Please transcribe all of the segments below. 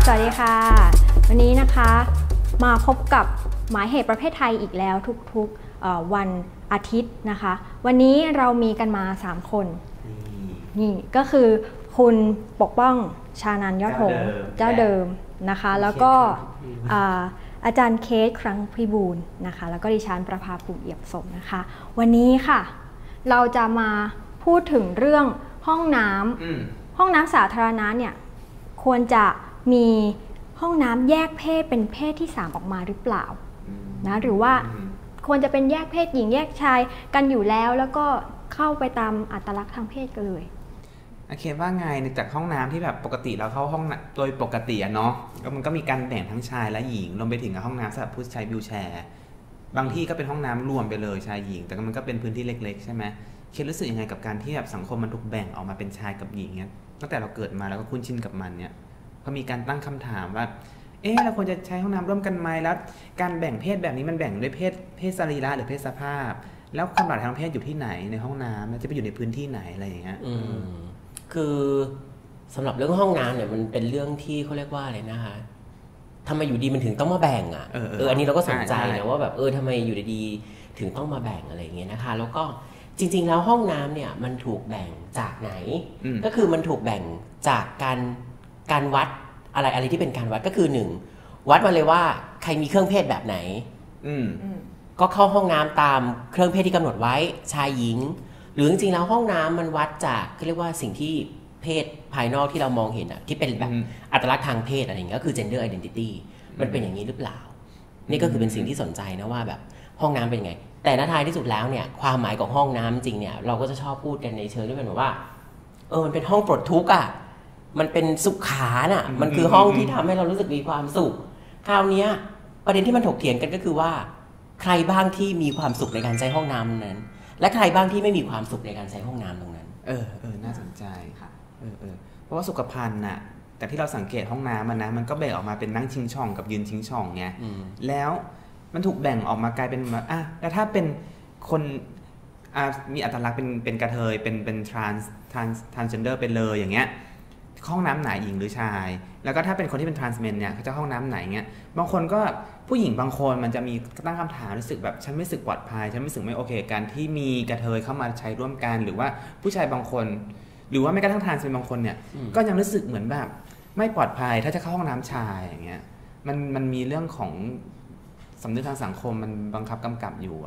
สวัสดีค่ะวันนี้นะคะมาพบกับหมายเหตุประเภทไทยอีกแล้วทุกๆวันอาทิตย์นะคะวันนี้เรามีกันมา3คนนี่ก็คือคุณปกป้องชานันท์ยอดหงส์เจ้าเดิมนะคะแล้วก็อาจารย์เคสครั้งพิบูลนะคะแล้วก็ดิฉันประภาภูมิเอี่ยมสมนะคะวันนี้ค่ะเราจะมาพูดถึงเรื่องห้องน้ำสาธารณะเนี่ยควรจะมีห้องน้ำแยกเพศเป็นเพศที่3ออกมาหรือเปล่านะหรือว่าควรจะเป็นแยกเพศหญิงแยกชายกันอยู่แล้วก็เข้าไปตามอัตลักษณ์ทางเพศกันเลยโอเคว่าไงจากห้องน้ำที่แบบปกติเราเข้าห้องโดยปกติเนาะมันก็มีการแบ่งทั้งชายและหญิงรวมไปถึงห้องน้ำสำหรับผู้ใช้วีลแชร์บางที่ก็เป็นห้องน้ำรวมไปเลยชายหญิงแต่มันก็เป็นพื้นที่เล็กๆใช่ไหมเคสรู้สึกยังไงกับการที่แบบสังคมมันถูกแบ่งออกมาเป็นชายกับหญิงเนี่ยตั้งแต่เราเกิดมาแล้วก็คุ้นชินกับมันเนี่ยพอมีการตั้งคำถามว่าเราควรจะใช้ห้องน้ำร่วมกันไหมแล้วการแบ่งเพศแบบนี้มันแบ่งด้วยเพศสรีระหรือเพศสภาพแล้วความหลากหลายทางเพศอยู่ที่ไหนในห้องน้ำจะไปอยู่ในพื้นที่ไหนอะไรอย่างเงี้ยคือสำหรับเรื่องห้องน้ำเนี่ยมันเป็นเรื่องที่เขาเรียกว่าอะไรนะคะทำไมอยู่ดีมันถึงต้องมาแบ่งอันนี้เราก็สนใจนะว่าแบบทำไมอยู่ดีๆถึงต้องมาแบ่งอะไรอย่างเงี้ยนะคะแล้วก็จริงๆแล้วห้องน้ำเนี่ยมันถูกแบ่งจากไหนก็คือมันถูกแบ่งจากการวัดอะไรที่เป็นการวัดก็คือ1วัดมาเลยว่าใครมีเครื่องเพศแบบไหนก็เข้าห้องน้ำตามเครื่องเพศที่กำหนดไว้ชายหญิงหรือจริงๆแล้วห้องน้ำมันวัดจากเขาเรียกว่าสิ่งที่เพศภายนอกที่เรามองเห็นที่เป็นแบบอัตลักษณ์ทางเพศอะไรอย่างเงี้ยก็คือ gender identity มันเป็นอย่างนี้หรือเปล่านี่ก็คือเป็นสิ่งที่สนใจนะว่าแบบห้องน้ำเป็นไงแต่ในท้ายที่สุดแล้วเนี่ยความหมายของห้องน้ำจริงเนี่ยเราก็จะชอบพูดกันในเชิงที่เป็นแบบว่ามันเป็นห้องปลดทุกข์มันเป็นสุขาน่ะมันคือห้องที่ทำให้เรารู้สึกมีความสุขคราวนี้ประเด็นที่มันถกเถียงกันก็คือว่าใครบ้างที่มีความสุขในการใช้ห้องน้ำนั้นและใครบ้างที่ไม่มีความสุขในการใช้ห้องน้ำตรงนั้นน่าสนใจค่ะเพราะว่าสุขภัณฑ์น่ะแต่ที่เราสังเกตห้องน้ำมันก็แบ่งออกมาเป็นนั่งชิงช่องกับยืนชิงช่องไงแล้วมันถูกแบ่งออกมากลายเป็นว่าแล้วถ้าเป็นคนมีอัตลักษณ์เป็นกระเทยเป็นtransgender ไปเลยอย่างเงี้ยห้องน้ำไหนหญิงหรือชายแล้วก็ถ้าเป็นคนที่เป็น transmen เนี่ยเขาจะห้องน้ำไหนเงี้ยบางคนก็ผู้หญิงบางคนมันจะมีตั้งคำถามรู้สึกแบบฉันไม่รู้สึกปลอดภัยฉันไม่รู้สึกไม่โอเคการที่มีกระเทยเข้ามาใช้ร่วมกันหรือว่าผู้ชายบางคนหรือว่าแม้กระทั่ง transmen บางคนเนี่ยก็ยังรู้สึกเหมือนแบบไม่ปลอดภัยถ้าจะเข้าห้องน้ำชายอย่างเงี้ยมันมีเรื่องของสำนึกทางสังคมมันบังคับกำกับอยู่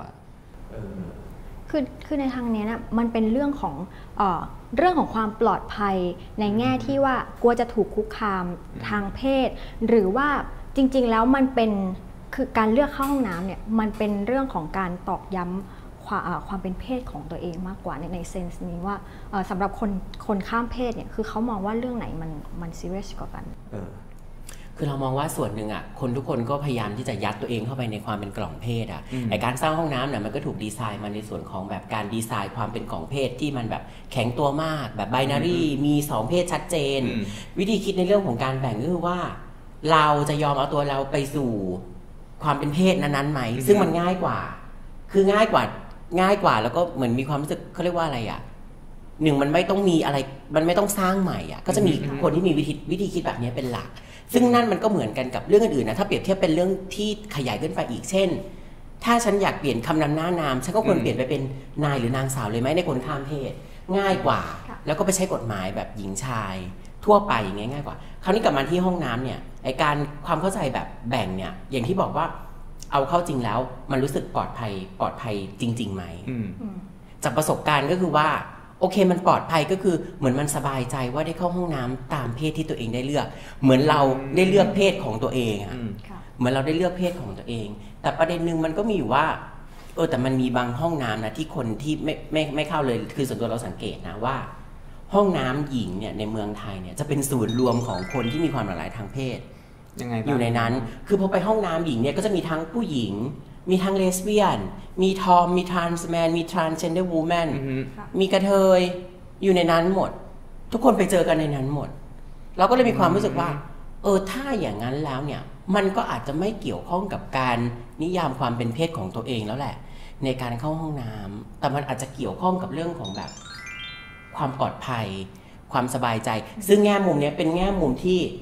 คือในทางนี้นะมันเป็นเรื่องของความปลอดภัยในแง่ที่ว่ากลัวจะถูกคุกคามทางเพศหรือว่าจริงๆแล้วมันเป็นคือการเลือกเข้าห้องน้ำเนี่ยมันเป็นเรื่องของการตอกย้ำความเป็นเพศของตัวเองมากกว่าในเซนส์นี้ว่าสำหรับคนข้ามเพศเนี่ยคือเขามองว่าเรื่องไหนมันซีเรียสกว่ากันคือเรามองว่าส่วนหนึ่งคนทุกคนก็พยายามที่จะยัดตัวเองเข้าไปในความเป็นกล่องเพศไอการสร้างห้องน้ำเนี่ยมันก็ถูกดีไซน์มาในส่วนของแบบการดีไซน์ความเป็นกล่องเพศที่มันแบบแข็งตัวมากแบบไบนารีมี2เพศชัดเจนวิธีคิดในเรื่องของการแบ่งก็คือว่าเราจะยอมเอาตัวเราไปสู่ความเป็นเพศนั้นๆไหมซึ่งมันง่ายกว่าคือง่ายกว่าแล้วก็เหมือนมีความรู้สึกเขาเรียกว่าอะไรมันไม่ต้องมีอะไรมันไม่ต้องสร้างใหม่ก็จะมีคนที่มีวิธีคิดแบบนี้เป็นหลักซึ่งนั่นมันก็เหมือนกันกับเรื่องอื่นๆนะถ้าเปรียบเทียบเป็นเรื่องที่ขยายขึ้นไปอีกเช่นถ้าฉันอยากเปลี่ยนคำนำหน้านามฉันก็ควรเปลี่ยนไปเป็นนายหรือนางสาวเลยไหมในคนข้ามเพศง่ายกว่าแล้วก็ไปใช้กฎหมายแบบหญิงชายทั่วไปอย่างง่ายกว่าคราวนี้กลับมาที่ห้องน้ำเนี่ยไอการความเข้าใจแบบแบ่งเนี่ยอย่างที่บอกว่าเอาเข้าจริงแล้วมันรู้สึกปลอดภัยจริงๆไหมจากประสบการณ์ก็คือว่าโอเคมันปลอดภัยก็คือเหมือนมันสบายใจว่าได้เข้าห้องน้ำตามเพศที่ตัวเองได้เลือกเหมือนเราได้เลือกเพศของตัวเองเหมือนเราได้เลือกเพศของตัวเองแต่ประเด็นนึงมันก็มีอยู่ว่าแต่มันมีบางห้องน้ำนะที่คนที่ไม่เข้าเลยคือส่วนตัวเราสังเกตนะว่าห้องน้ำหญิงเนี่ยในเมืองไทยเนี่ยจะเป็นศูนย์รวมของคนที่มีความหลากหลายทางเพศยังไงอยู่ในนั้นคือพอไปห้องน้ำหญิงเนี่ยก็จะมีทั้งผู้หญิงมีทั้งเลสเบี้ยนมีทอมมีทรานส์แมนมีทรานส์เจนเดอร์วูแมนมีกระเทยอยู่ในนั้นหมดทุกคนไปเจอกันในนั้นหมดเราก็เลยมีความรู้สึกว่าถ้าอย่างนั้นแล้วเนี่ยมันก็อาจจะไม่เกี่ยวข้องกับการนิยามความเป็นเพศของตัวเองแล้วแหละในการเข้าห้องน้ำแต่มันอาจจะเกี่ยวข้องกับเรื่องของแบบความปลอดภัยความสบายใจซึ่งแง่มุมนี้เป็นแง่มุมที่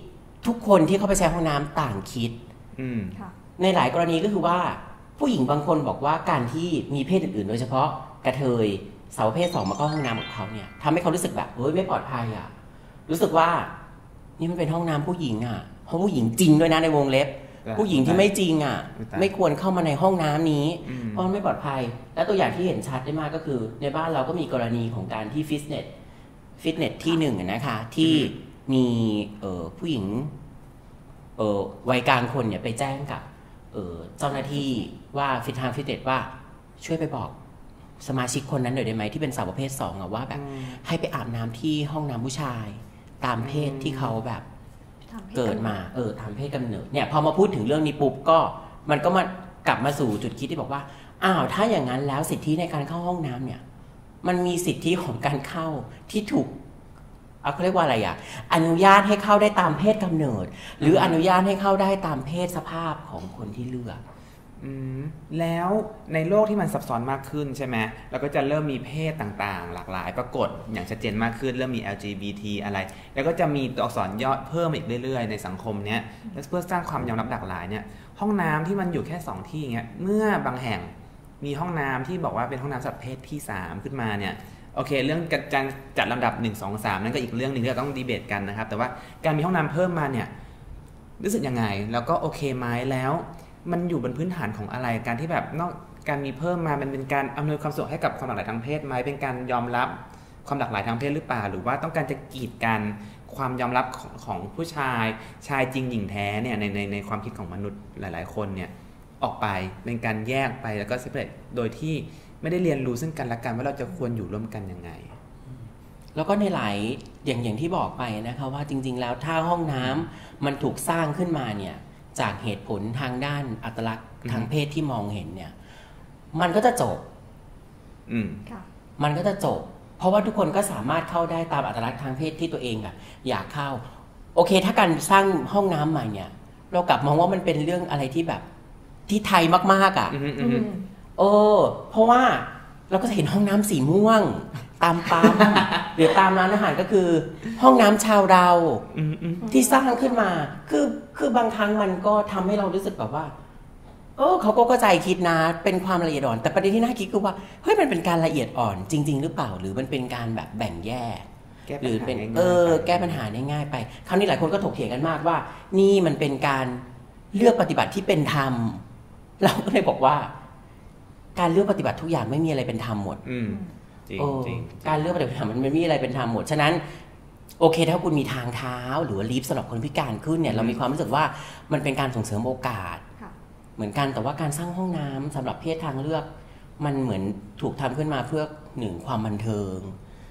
ทุกคนที่เข้าไปใช้ห้องน้ำต่างคิดในหลายกรณีก็คือว่าผู้หญิงบางคนบอกว่าการที่มีเพศอื่นๆโดยเฉพาะกระเทยสาวประเภท 2มาเข้าห้องน้ำกับเขาเนี่ยทำให้เขารู้สึกแบบเฮ้ยไม่ปลอดภัยอ่ะรู้สึกว่านี่มันเป็นห้องน้ำผู้หญิงอ่ะเพราะผู้หญิงจริงด้วยนะในวงเล็บผู้หญิงที่ไม่จริงอ่ะไม่ควรเข้ามาในห้องน้ำนี้เพราะมันไม่ปลอดภัยและตัวอย่างที่เห็นชัดได้มากก็คือในบ้านเราก็มีกรณีของการที่ฟิตเนสที่หนึ่งนะคะที่มีผู้หญิงวัยกลางคนเนี่ยไปแจ้งกับเจ้าหน้าที่ว่าทางฟิตเนสว่าช่วยไปบอกสมาชิกคนนั้นหน่อยได้ไหมที่เป็นสาวประเภท2อ่ะว่าแบบให้ไปอาบน้ำที่ห้องน้ำผู้ชายตามเพศที่เขาแบบเกิดมาตามเพศกำเนิดเนี่ยพอมาพูดถึงเรื่องนี้ปุ๊บก็มันก็มากลับมาสู่จุดคิดที่บอกว่าอ้าวถ้าอย่างนั้นแล้วสิทธิในการเข้าห้องน้ำเนี่ยมันมีสิทธิของการเข้าที่ถูกเขาเรียกว่าอะไรอ่ะอนุญาตให้เข้าได้ตามเพศกำเนิดหรืออนุญาตให้เข้าได้ตามเพศสภาพของคนที่เลือกแล้วในโลกที่มันซับซ้อนมากขึ้นใช่ไหมเราก็จะเริ่มมีเพศต่างๆหลากหลายปรากฏอย่างชัดเจนมากขึ้นเริ่มมี LGBT อะไรแล้วก็จะมีตัวอักษรย่อเพิ่มอีกเรื่อยๆในสังคมเนี้ยเพื่อสร้างความยอมรับหลากหลายเนี่ยห้องน้ำที่มันอยู่แค่2ที่เงี้ยเมื่อบางแห่งมีห้องน้ำที่บอกว่าเป็นห้องน้ำสำหรับเพศที่3ขึ้นมาเนี่ยโอเคเรื่องการจัดลำดับ1 2 3นั่นก็อีกเรื่องนึงที่เราต้องดีเบตกันนะครับแต่ว่าการมีห้องน้ำเพิ่มมาเนี่ยรู้สึกยังไงแล้วก็โอเคไหมแล้วมันอยู่บนพื้นฐานของอะไรการที่แบบนอกการมีเพิ่มมามันเป็นการอำนวยความสะดวกให้กับความหลากหลายทางเพศไหมเป็นการยอมรับความหลากหลายทางเพศหรือเปล่าหรือว่าต้องการจะกีดกันความยอมรับของผู้ชายจริงหญิงแท้เนี่ยในความคิดของมนุษย์หลายๆคนเนี่ยออกไปเป็นการแยกไปแล้วก็เซปเรตโดยที่ไม่ได้เรียนรู้ซึ่งกันและกันว่าเราจะควรอยู่ร่วมกันยังไงแล้วก็ในหลายอย่างที่บอกไปนะคะว่าจริงๆแล้วถ้าห้องน้ำมันถูกสร้างขึ้นมาเนี่ยจากเหตุผลทางด้านอัตลักษณ์ทางเพศที่มองเห็นเนี่ยมันก็จะจบมันก็จะจบเพราะว่าทุกคนก็สามารถเข้าได้ตามอัตลักษณ์ทางเพศที่ตัวเองอะอยากเข้าโอเคถ้าการสร้างห้องน้ำใหม่เนี่ยเรากลับมองว่ามันเป็นเรื่องอะไรที่แบบที่ไทยมากๆอะเพราะว่าเราก็จะเห็นห้องน้ำสีม่วงตามปั๊มหรือตามร้านอาหารก็คือห้องน้ำชาวเราที่สร้างขึ้นมาคือบางครั้งมันก็ทำให้เรารู้สึกแบบว่าเขาก็เข้าใจคิดนะเป็นความละเอียดอ่อนแต่ประเด็นที่น่าคิดคือว่าเฮ้ยมันเป็นการละเอียดอ่อนจริงๆหรือเปล่าหรือมันเป็นการแบบแบ่งแยกหรือเป็นแก้ปัญหาได้ง่ายไปคราวนี้หลายคนก็ถกเถียงกันมากว่านี่มันเป็นการเลือกปฏิบัติที่เป็นธรรมเราก็เลยบอกว่าการเลือกปฏิบัติทุกอย่างไม่มีอะไรเป็นธรรมหมดการเลือกปฏิบัติมันไม่มีอะไรเป็นธรรมหมดฉะนั้นโอเคถ้าคุณมีทางเท้าหรือว่าลิฟต์สำหรับคนพิการขึ้นเนี่ยเรามีความรู้สึกว่ามันเป็นการส่งเสริมโอกาสเหมือนกันแต่ว่าการสร้างห้องน้ำสำหรับเพศทางเลือกมันเหมือนถูกทำขึ้นมาเพื่อ1ความบันเทิง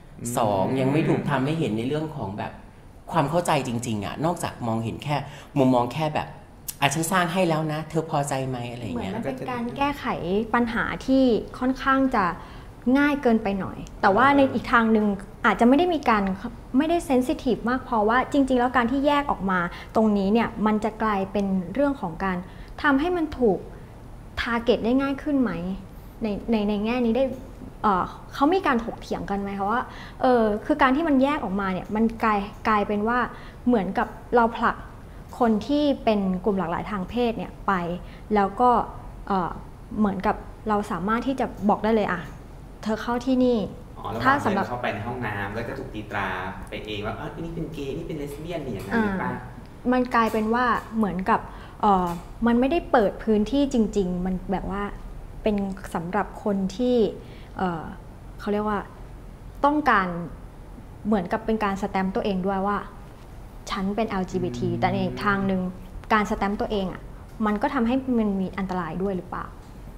2ยังไม่ถูกทำให้เห็นในเรื่องของแบบความเข้าใจจริงๆอ่ะนอกจากมองเห็นแค่มุมมองแค่แบบฉันสร้างให้แล้วนะเธอพอใจไหมอะไรอย่างเงี้ยเหมือนมันเป็นการแก้ไขปัญหาที่ค่อนข้างจะง่ายเกินไปหน่อยแต่ว่าในอีกทางหนึ่งอาจจะไม่ได้เซนซิทีฟมากพอว่าจริงๆแล้วการที่แยกออกมาตรงนี้เนี่ยมันจะกลายเป็นเรื่องของการทำให้มันถูกทาร์เก็ตได้ง่ายขึ้นไหมในแง่นี้ได้เขามีการถกเถียงกันไหมคะว่าคือการที่มันแยกออกมาเนี่ยมันกลายเป็นว่าเหมือนกับเราผลักคนที่เป็นกลุ่มหลากหลายทางเพศเนี่ยไปแล้วก็เหมือนกับเราสามารถที่จะบอกได้เลยเธอเข้าที่นี่ถ้าสำหรับเข้าไปในห้องน้ำก็จะถูกตีตราไปเองว่านี่เป็นเกย์นี่เป็นเลสเบี้ยนอย่างนั้นหรือเปล่ามันกลายเป็นว่าเหมือนกับมันไม่ได้เปิดพื้นที่จริงๆมันแบบว่าเป็นสำหรับคนที่เขาเรียกว่าต้องการเหมือนกับเป็นการสแตมป์ตัวเองด้วยว่าฉันเป็น LGBT แต่ในทางหนึ่งการสแตมป์ตัวเองมันก็ทำให้มันมีอันตรายด้วยหรือเปล่า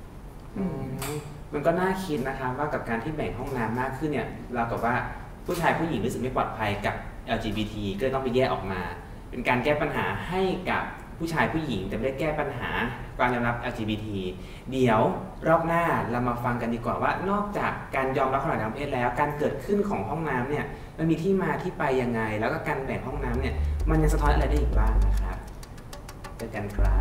มันก็น่าคิดนะคะว่ากับการที่แบ่งห้องน้ำมากขึ้นเนี่ยเรากับว่าผู้ชายผู้หญิงรู้สึกไม่ปลอดภัยกับ LGBT ก็ต้องไปแยกออกมาเป็นการแก้ปัญหาให้กับผู้ชายผู้หญิงแต่ไม่ได้แก้ปัญหาการยอมรับ LGBT เดี๋ยวรอบหน้าเรามาฟังกันดีกว่าว่านอกจากการยอมรับความหลากหลายทางเพศแล้วการเกิดขึ้นของห้องน้ำเนี่ยมันมีที่มาที่ไปยังไงแล้วก็การแบ่งห้องน้ำเนี่ยมันยังสะท้อนอะไรได้อีกบ้างนะครับเจอกันครับ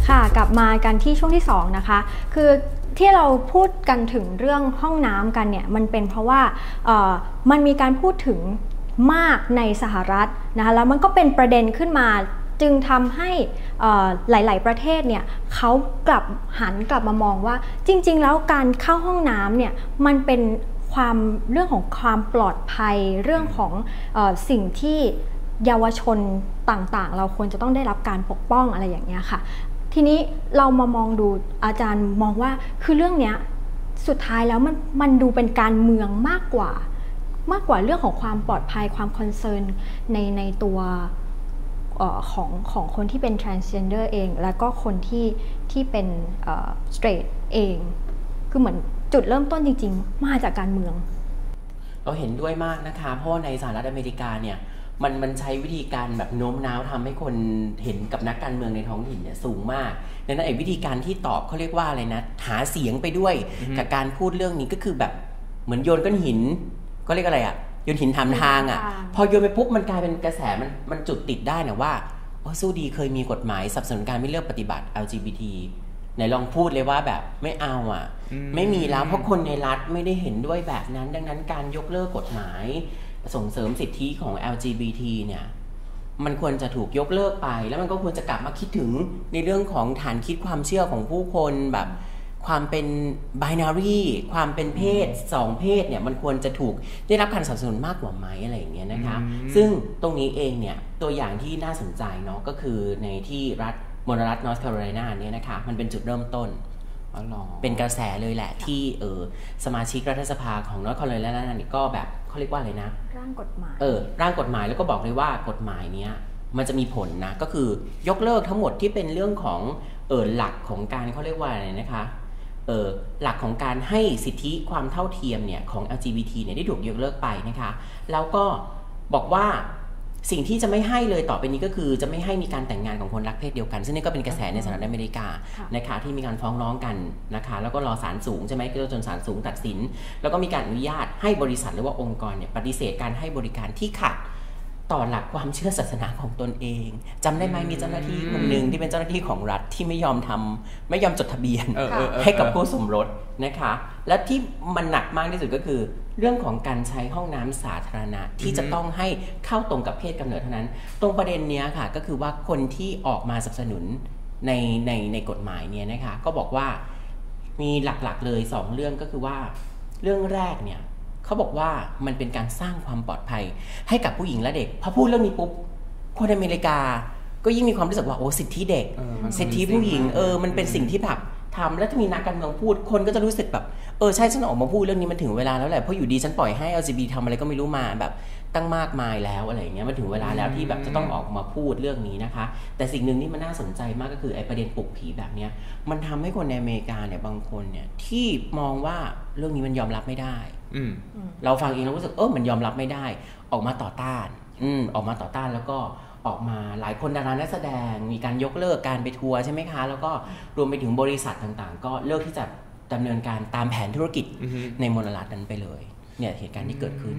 ค่ะกลับมากันที่ช่วงที่2นะคะคือที่เราพูดกันถึงเรื่องห้องน้ำกันเนี่ยมันเป็นเพราะว่ามันมีการพูดถึงมากในสหรัฐนะคะแล้วมันก็เป็นประเด็นขึ้นมาจึงทำให้หลายๆประเทศเนี่ยเขาหันกลับมามองว่าจริงๆแล้วการเข้าห้องน้ำเนี่ยมันเป็นเรื่องของความปลอดภัยเรื่องของสิ่งที่เยาวชนต่างๆเราควรจะต้องได้รับการปกป้องอะไรอย่างเงี้ยค่ะทีนี้เรามามองดูอาจารย์มองว่าคือเรื่องเนี้ยสุดท้ายแล้วมันดูเป็นการเมืองมากกว่าเรื่องของความปลอดภัยความคอนเซิร์นในตัวของคนที่เป็น transgender เองแล้วก็คนที่เป็นstraight เองคือเหมือนจุดเริ่มต้นจริงๆมาจากการเมืองเราเห็นด้วยมากนะคะเพราะในสหรัฐอเมริกาเนี่ยมันใช้วิธีการแบบโน้มน้าวทำให้คนเห็นกับนักการเมืองในท้องถิ่นเนี่ยสูงมากดังนั้นวิธีการที่ตอบเขาเรียกว่าอะไรนะหาเสียงไปด้วยกับการพูดเรื่องนี้ก็คือแบบเหมือนโยนก้อนหินก็เรียกอะไรอะโยนหินถามทางอะพอโยนไปปุ๊บมันกลายเป็นกระแสมันจุดติดได้นะว่าสู้ดีเคยมีกฎหมายสนับสนุนการไม่เลือกปฏิบัติ LGBT ไหนลองพูดเลยว่าแบบไม่เอาอ่ะไม่มีแล้วเพราะคนในรัฐไม่ได้เห็นด้วยแบบนั้นดังนั้นการยกเลิกกฎหมายส่งเสริมสิทธิของ LGBT เนี่ยมันควรจะถูกยกเลิกไปแล้วมันก็ควรจะกลับมาคิดถึงในเรื่องของฐานคิดความเชื่อของผู้คนแบบความเป็น binary ความเป็นเพศ2เพศเนี่ยมันควรจะถูกได้รับการสนับสนุนมากกว่าไหมอะไรอย่างเงี้ยนะคะซึ่งตรงนี้เองเนี่ยตัวอย่างที่น่าสนใจเนาะก็คือในที่มณรัฐนอร์ทแคโรไลนาเนี่ยนะคะมันเป็นจุดเริ่มต้นเป็นกระแสเลยแหละที่สมาชิกรัฐสภาของนอร์ทแคโรไลนาเนี่ยก็แบบเขาเรียกว่าอะไรนะร่างกฎหมายร่างกฎหมายแล้วก็บอกเลยว่ากฎหมายเนี้ยมันจะมีผลนะก็คือยกเลิกทั้งหมดที่เป็นเรื่องของหลักของการเขาเรียกว่าอะไรนะคะหลักของการให้สิทธิความเท่าเทียมเนี่ยของ LGBT เนี่ยได้ถูกยกเลิกไปนะคะแล้วก็บอกว่าสิ่งที่จะไม่ให้เลยต่อไปนี้ก็คือจะไม่ให้มีการแต่งงานของคนรักเพศเดียวกันซึ่งนี่ก็เป็นกระแสในสหรัฐอเมริกานะคะที่มีการฟ้องร้องกันนะคะแล้วก็รอศาลสูงใช่ไหมก็จนศาลสูงตัดสินแล้วก็มีการอนุญาตให้บริษัทหรือว่าองค์กรเนี่ยปฏิเสธการให้บริการที่ขัดต่อหลักความเชื่อศาสนาของตนเองจำได้ไหมมีเจ้าหน้าที่คนหนึ่งที่เป็นเจ้าหน้าที่ของรัฐที่ไม่ยอมจดทะเบียนให้กับคู่สมรสนะคะและที่มันหนักมากที่สุดก็คือเรื่องของการใช้ห้องน้ำสาธารณะที่จะต้องให้เข้าตรงกับเพศกำเนิดเท่านั้นตรงประเด็นเนี้ยค่ะก็คือว่าคนที่ออกมาสนับสนุนในกฎหมายเนี่ยนะคะก็บอกว่ามีหลักๆเลย2เรื่องก็คือว่าเรื่องแรกเนี่ยเขาบอกว่ามันเป็นการสร้างความปลอดภัยให้กับผู้หญิงและเด็กพอพูดเรื่องนี้ปุ๊บคนอเมริกาก็ยิ่งมีความรู้สึกว่าโอ้สิทธิเด็กสิทธิผู้หญิงมันเป็นสิ่งที่แบบทำแล้วถ้ามีนักการเมืองพูดคนก็จะรู้สึกแบบใช่ฉันออกมาพูดเรื่องนี้มันถึงเวลาแล้วแหละเพราะอยู่ดีฉันปล่อยให้ LGBT ทำอะไรก็ไม่รู้มาแบบตั้งมากมายแล้วอะไรอย่างเงี้ยมันถึงเวลาแล้วที่แบบจะต้องออกมาพูดเรื่องนี้นะคะแต่สิ่งหนึ่งที่มันน่าสนใจมากก็คือไอ้ประเด็นปลุกผีแบบเนี้ยมันทำให้คนในอเมริกาเนี่ยบางคนเนี่ยที่มองว่าเรื่องนี้มันยอมรับไม่ได้เราฟังเองเรารู้สึกมันยอมรับไม่ได้ออกมาต่อต้านออกมาต่อต้านแล้วก็ออกมาหลายคนดารานักแสดงมีการยกเลิกการไปทัวร์ใช่ไหมคะแล้วก็รวมไปถึงบริษัทต่างๆก็เลิกที่จะดำเนินการตามแผนธุรกิจในมลรัฐนั้นไปเลยเนี่ยเหตุการณ์ที่เกิดขึ้น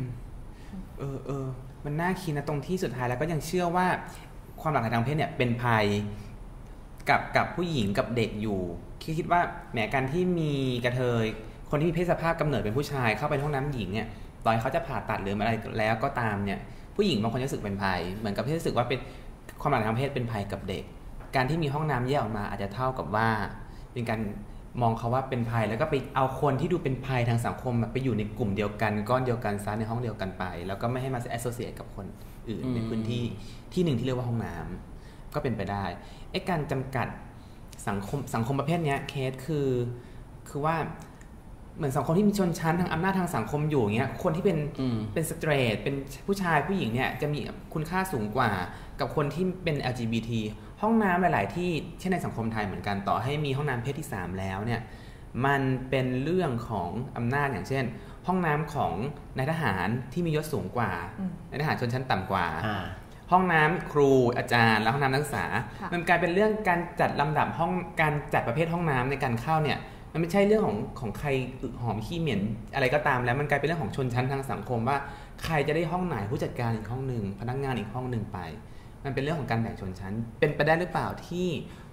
มันน่าคิดนะตรงที่สุดท้ายแล้วก็ยังเชื่อว่าความหลากหลายทางเพศเนี่ยเป็นภัยกับผู้หญิงกับเด็กอยู่คิดว่าแม้การที่มีกระเทยคนที่มีเพศสภาพกำเนิดเป็นผู้ชายเข้าไปห้องน้ำหญิงเนี่ยตอนเขาจะผ่าตัดหรืออะไรแล้วก็ตามเนี่ยผู้หญิงบางคนรู้สึกเป็นภัยเหมือนกับที่รู้สึกว่าเป็นความหลากหลายทางเพศเป็นภัยกับเด็กการที่มีห้องน้ำแยกออกมาอาจจะเท่ากับว่าเป็นการมองเขาว่าเป็นภัยแล้วก็ไปเอาคนที่ดูเป็นภัยทางสังคมไปอยู่ในกลุ่มเดียวกันก้อนเดียวกันซะในห้องเดียวกันไปแล้วก็ไม่ให้มาแอสโซเชียตกับคนอื่นในพื้นที่หนึ่งที่เรียกว่าห้องน้ำก็เป็นไปได้ไอ้การจำกัดสังคมประเภทนี้เคสคือว่าเหมือนสังคมที่มีชนชั้นทางอำนาจทางสังคมอยู่อย่างเงี้ยคนที่เป็นสเตรทเป็นผู้ชายผู้หญิงเนี่ยจะมีคุณค่าสูงกว่ากับคนที่เป็น LGBT ห้องน้ำหลายๆที่เช่นในสังคมไทยเหมือนกันต่อให้มีห้องน้ำเพศที่3แล้วเนี่ยมันเป็นเรื่องของอำนาจอย่างเช่นห้องน้ำของนายทหารที่มียศสูงกว่านายทหารชนชั้นต่ำกว่าห้องน้ำครูอาจารย์และห้องน้ำนักศึกษามันกลายเป็นเรื่องการจัดลำดับห้องการจัดประเภทห้องน้ำในการเข้าเนี่ยมันไม่ใช่เรื่องของใครอึหอมขี้เหม็นอะไรก็ตามแล้วมันกลายเป็นเรื่องของชนชั้นทางสังคมว่าใครจะได้ห้องไหนผู้จัดการอีกห้องนึงพนักงานอีกห้องนึงไปมันเป็นเรื่องของการแบ่งชนชั้นเป็นไปได้หรือเปล่าที่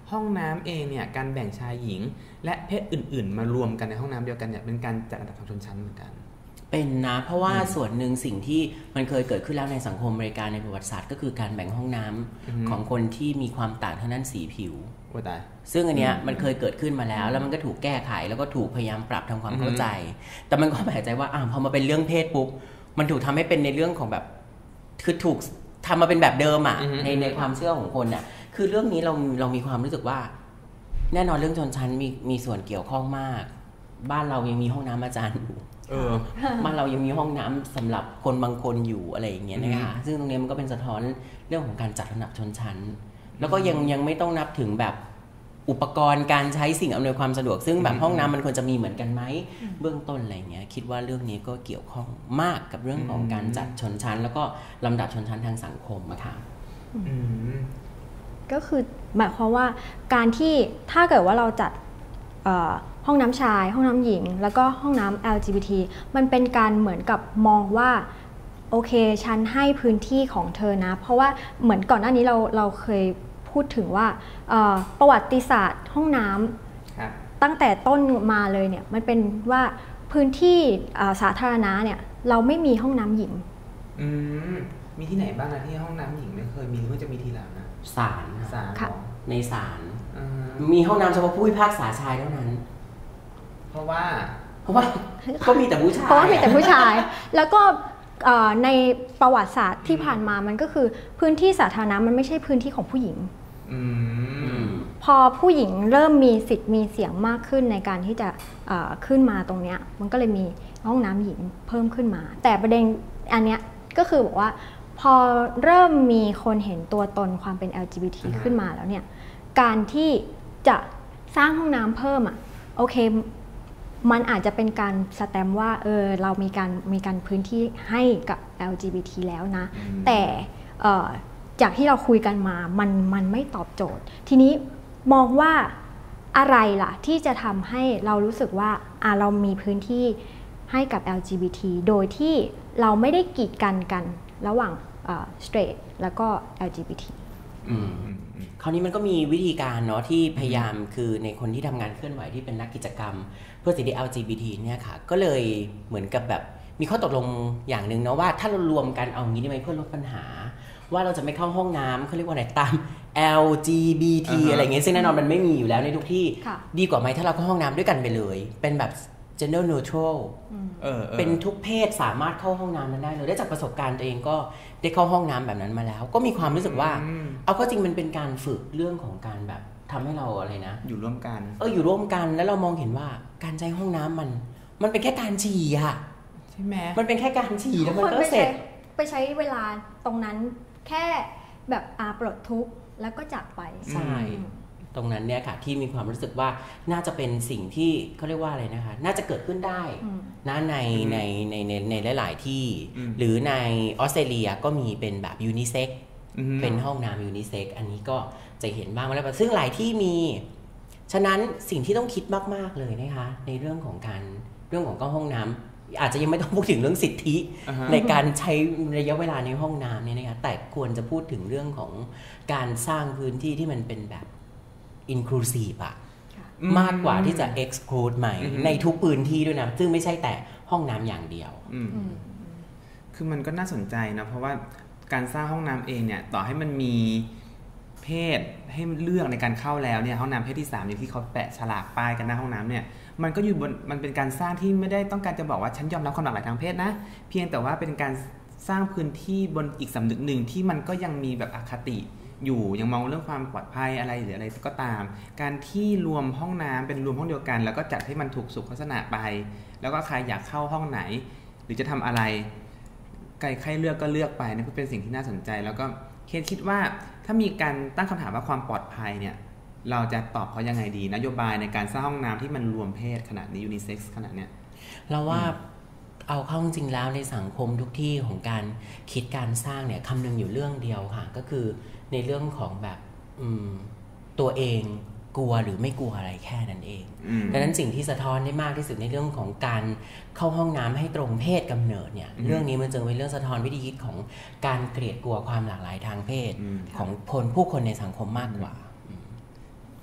ห้องน้ำเองเนี่ยการแบ่งชายหญิงและเพศอื่นๆมารวมกันในห้องน้ำเดียวกันเนี่ยเป็นการจัดอันดับทางชนชั้นเหมือนกันเป็นนะเพราะว่าส่วนหนึ่งสิ่งที่มันเคยเกิดขึ้นแล้วในสังคมอเมริกาในประวัติศาสตร์ก็คือการแบ่งห้องน้ำของคนที่มีความต่างทางด้านสีผิวซึ่งอันเนี้ยมันเคยเกิดขึ้นมาแล้วมันก็ถูกแก้ไขแล้วก็ถูกพยายามปรับทำความเข้าใจแต่มันก็แปลกใจว่าพอมาเป็นเรื่องเพศปุ๊บมันถูกทำให้เป็นในเรื่องของแบบคือถูกทำมาเป็นแบบเดิมอ่ะในความเชื่อของคนอ่ะคือเรื่องนี้เรามีความรู้สึกว่าแน่นอนเรื่องชนชั้นมีส่วนเกี่ยวข้องมากบ้านเรายังมีห้องน้ำอาจารย์อยู่บ้านเรายังมีห้องน้ำสำหรับคนบางคนอยู่อะไรอย่างเงี้ยนะคะซึ่งตรงนี้มันก็เป็นสะท้อนเรื่องของการจัดลำดับชนชั้นแล้วก็ยังไม่ต้องนับถึงแบบอุปกรณ์การใช้สิ่งอำนวยความสะดวกซึ่งแบบห้องน้ำมันควรจะมีเหมือนกันไหมเบื้องต้นอะไรเงี้ยคิดว่าเรื่องนี้ก็เกี่ยวข้องมากกับเรื่องของการจัดชนชั้นแล้วก็ลำดับชนชั้นทางสังคมอะค่ะก็คือหมายความว่าการที่ถ้าเกิดว่าเราจัดห้องน้ำชายห้องน้ำหญิงแล้วก็ห้องน้ำ LGBT มันเป็นการเหมือนกับมองว่าโอเคฉันให้พื้นที่ของเธอนะเพราะว่าเหมือนก่อนหน้านี้เราเคยพูดถึงว่าประวัติศาสตร์ห้องน้ำตั้งแต่ต้นมาเลยเนี่ยมันเป็นว่าพื้นที่สาธารณะเนี่ยเราไม่มีห้องน้ำหญิงมีที่ไหนบ้างนะที่ห้องน้ำหญิงไม่เคยมีเพิ่งจะมีทีหลังนะศาลในศาลมีห้องน้ำเฉพาะผู้พิพากษาชายเท่านั้นเพราะว่าก็มีแต่ผู้ชายแล้วก็ในประวัติศาสตร์ที่ผ่านมามันก็คือพื้นที่สาธารณะมันไม่ใช่พื้นที่ของผู้หญิงพอผู้หญิงเริ่มมีสิทธิ์มีเสียงมากขึ้นในการที่จะขึ้นมาตรงเนี้ยมันก็เลยมีห้องน้ำหญิงเพิ่มขึ้นมาแต่ประเด็นอันเนี้ยก็คือบอกว่าพอเริ่มมีคนเห็นตัวตนความเป็น LGBT ขึ้นมาแล้วเนี่ยการที่จะสร้างห้องน้ำเพิ่มโอเคมันอาจจะเป็นการสแตมป์ว่าเรามีการพื้นที่ให้กับ LGBT แล้วนะแต่จากที่เราคุยกันมามันไม่ตอบโจทย์ทีนี้มองว่าอะไรล่ะที่จะทำให้เรารู้สึกว่าเรามีพื้นที่ให้กับ LGBT โดยที่เราไม่ได้กีดกันระหว่างstraight แล้วก็ LGBT คราวนี้มันก็มีวิธีการเนาะที่พยายามคือในคนที่ทำงานเคลื่อนไหวที่เป็นนักกิจกรรมเพื่อสิทธิ LGBT เนี่ยค่ะก็เลยเหมือนกับแบบมีข้อตกลงอย่างหนึ่งเนาะว่าถ้าเรารวมกันเอางี้ได้ไหมเพื่อลดปัญหาว่าเราจะไม่เข้าห้องน้ำเขาเรียกว่าอะไรตาม LGBT อะไรเงี้ยซึ่งแน่นอนมันไม่มีอยู่แล้วในทุกที่ดีกว่าไหมถ้าเราเข้าห้องน้ำด้วยกันไปเลยเป็นแบบ gender neutral เป็นทุกเพศสามารถเข้าห้องน้ำนั้นได้เลยได้จากประสบการณ์ตัวเองก็ได้เข้าห้องน้ำแบบนั้นมาแล้วก็มีความรู้สึกว่าเอาเข้าจริงมันเป็นการฝึกเรื่องของการแบบทำให้เราอะไรนะอยู่ร่วมกันอยู่ร่วมกันแล้วเรามองเห็นว่าการใช้ห้องน้ำมันเป็นแค่การฉี่อะใช่ไหมมันเป็นแค่การฉี่แล้วมันก็เสร็จไปใช้เวลาตรงนั้นแค่แบบปลดทุกข์แล้วก็จากไปใช่ตรงนั้นเนี่ยค่ะที่มีความรู้สึกว่าน่าจะเป็นสิ่งที่เขาเรียกว่าอะไรนะคะน่าจะเกิดขึ้นได้นะในหลายๆที่หรือในออสเตรเลียก็มีเป็นแบบยูนิเซ็กเป็นห้องน้ำยูนิเซ็กอันนี้ก็จะเห็นบ้างมาแล้วซึ่งหลายที่มีฉะนั้นสิ่งที่ต้องคิดมากๆเลยนะคะในเรื่องของเข้าห้องน้ำอาจจะยังไม่ต้องพูดถึงเรื่องสิทธิในการใช้ระยะเวลาในห้องน้ำเนี่ยนะคะแต่ควรจะพูดถึงเรื่องของการสร้างพื้นที่ที่มันเป็นแบบinclusive มากกว่าที่จะ exclude ใหม่ในทุกพื้นที่ด้วยนะซึ่งไม่ใช่แต่ห้องน้ำอย่างเดียวคือมันก็น่าสนใจนะเพราะว่าการสร้างห้องน้ำเองเนี่ยต่อให้มันมีเพศให้เลือกในการเข้าแล้วเนี่ยห้องน้ำเพศที่3อย่างที่เขาแปะฉลากป้ายกันหน้าห้องน้ำเนี่ยมันก็อยู่บนมันเป็นการสร้างที่ไม่ได้ต้องการจะบอกว่าฉันยอมรับความหลากหลายทางเพศนะเพียงแต่ว่าเป็นการสร้างพื้นที่บนอีกสำนึกหนึ่งที่มันก็ยังมีแบบอคติอยู่ยังมองเรื่องความปลอดภัยอะไรหรืออะไรก็ตามการที่รวมห้องน้ำเป็นรวมห้องเดียวกันแล้วก็จัดให้มันถูกสุขลักษณะไปแล้วก็ใครอยากเข้าห้องไหนหรือจะทำอะไรใครเลือกก็เลือกไปนี่เป็นสิ่งที่น่าสนใจแล้วก็เคสคิดว่าถ้ามีการตั้งคำถามว่าความปลอดภัยเนี่ยเราจะตอบเขายังไงดีนโยบายในการสร้างห้องน้ำที่มันรวมเพศขนาดนี้ยูนิเซ็กซ์ขนาดเนี้ยเราว่าเอาเข้าจริงแล้วในสังคมทุกที่ของการคิดการสร้างเนี่ยคำนึงอยู่เรื่องเดียวค่ะก็คือในเรื่องของแบบตัวเองกลัวหรือไม่กลัวอะไรแค่นั้นเองดังนั้นสิ่งที่สะท้อนได้มากที่สุดในเรื่องของการเข้าห้องน้ำให้ตรงเพศกำเนิดเนี่ยเรื่องนี้มันจึงเป็นเรื่องสะท้อนวิธีคิดของการเกลียดกลัวความหลากหลายทางเพศของผู้คนในสังคมมากกว่า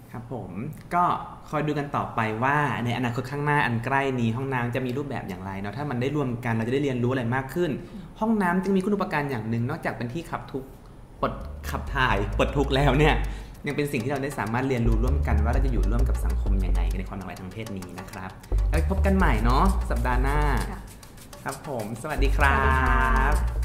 ครับผมก็คอยดูกันต่อไปว่าในอนาคตข้างหน้าอันใกล้นี้ห้องน้ำจะมีรูปแบบอย่างไรเนาะถ้ามันได้รวมกันเราจะได้เรียนรู้อะไรมากขึ้นห้องน้ำจึงมีคุณูปการอย่างหนึ่งนอกจากเป็นที่ขับทุกข์ปลดขับถ่ายปลดทุกข์แล้วเนี่ยยังเป็นสิ่งที่เราได้สามารถเรียนรู้ร่วมกันว่าเราจะอยู่ร่วมกับสังคมยังไงในความหลากหลายทางเพศนี้นะครับแล้วพบกันใหม่เนาะสัปดาห์หน้าครับผมสวัสดีครับ